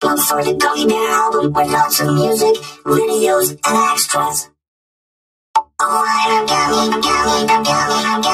Look for the Gummy Bear album with lots of music, videos, and extras. Oh, I'm Gummy, Gummy, Gummy, Gummy.